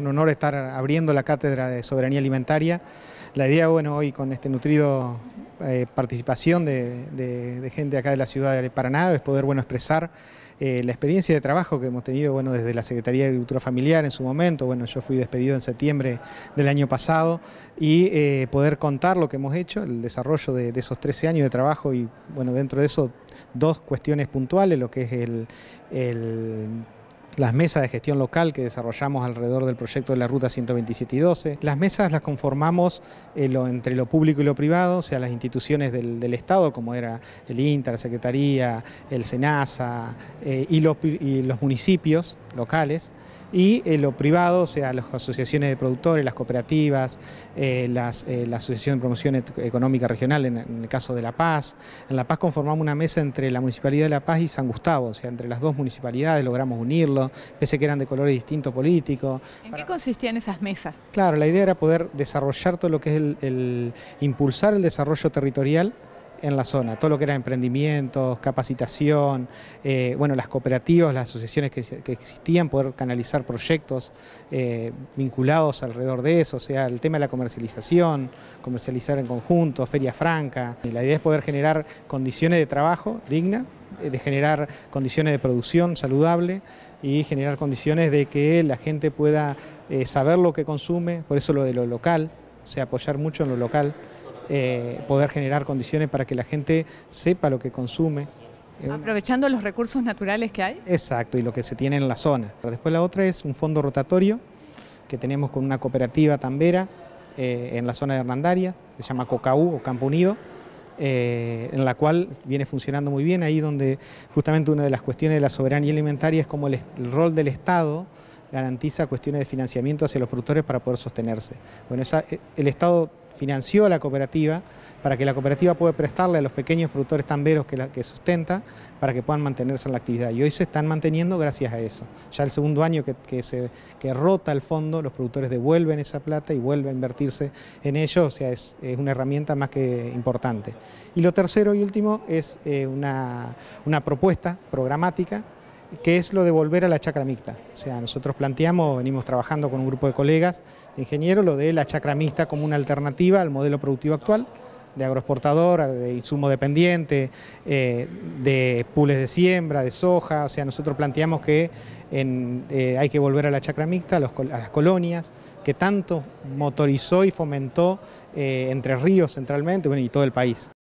un honor estar abriendo la cátedra de soberanía alimentaria. La idea, bueno, hoy con este nutrido participación de gente acá de la ciudad de Paraná es poder, bueno, expresar la experiencia de trabajo que hemos tenido, bueno, desde la Secretaría de Agricultura Familiar en su momento. Bueno, yo fui despedido en septiembre del año pasado y poder contar lo que hemos hecho, el desarrollo de esos 13 años de trabajo y, bueno, dentro de eso dos cuestiones puntuales, lo que es las mesas de gestión local que desarrollamos alrededor del proyecto de la Ruta 127 y 12. Las mesas las conformamos entre lo público y lo privado, o sea, las instituciones del Estado, como era el INTA, la Secretaría, el SENASA y los municipios locales, y lo privado, o sea, las asociaciones de productores, las cooperativas, la Asociación de Promoción Económica Regional, en el caso de La Paz. En La Paz conformamos una mesa entre la Municipalidad de La Paz y San Gustavo, o sea, entre las dos municipalidades logramos unirlo, pese que eran de colores distintos políticos. ¿En qué consistían esas mesas? Claro, la idea era poder desarrollar todo lo que es impulsar el desarrollo territorial en la zona, todo lo que era emprendimientos, capacitación, bueno, las cooperativas, las asociaciones que existían, poder canalizar proyectos vinculados alrededor de eso, o sea, el tema de la comercialización, comercializar en conjunto, feria franca. Y la idea es poder generar condiciones de trabajo dignas, de generar condiciones de producción saludable y generar condiciones de que la gente pueda saber lo que consume, por eso lo de lo local, o sea, apoyar mucho en lo local. Poder generar condiciones para que la gente sepa lo que consume. Aprovechando los recursos naturales que hay. Exacto, y lo que se tiene en la zona. Después la otra es un fondo rotatorio que tenemos con una cooperativa tambera en la zona de Hernandaria, se llama Cocaú o Campo Unido, en la cual viene funcionando muy bien, ahí donde justamente una de las cuestiones de la soberanía alimentaria es como el rol del Estado garantiza cuestiones de financiamiento hacia los productores para poder sostenerse. Bueno, el Estado financió a la cooperativa para que la cooperativa pueda prestarle a los pequeños productores tamberos que sustenta para que puedan mantenerse en la actividad. Y hoy se están manteniendo gracias a eso. Ya el segundo año que rota el fondo, los productores devuelven esa plata y vuelve a invertirse en ello, o sea, es una herramienta más que importante. Y lo tercero y último es una propuesta programática, que es lo de volver a la chacra mixta. O sea, nosotros venimos trabajando con un grupo de colegas de ingenieros, lo de la chacra mixta como una alternativa al modelo productivo actual, de agroexportador, de insumo dependiente, de pools de siembra, de soja. O sea, nosotros planteamos que hay que volver a la chacra mixta, a las colonias, que tanto motorizó y fomentó Entre Ríos centralmente, bueno, y todo el país.